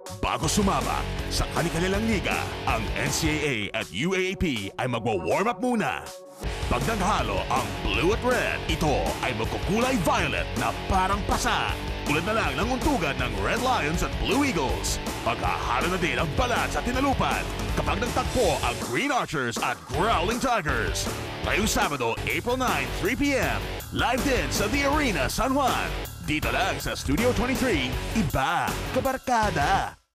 Bago sumabak sa kanilang liga, ang NCAA at UAAP ay magwa-warm up muna. Pag naghalo ang blue at red, ito ay magkukulay violet na parang pasa. Tulad na lang ng untugan ng Red Lions at Blue Eagles. Paghahalo na din ang balat sa tinalupan kapag nagtagpo ang Green Archers at Growling Tigers. Ngayong Sabado, April 9, 3 p.m. Live din sa The Arena, San Juan. Dito lang sa Studio 23, iba kabarkada.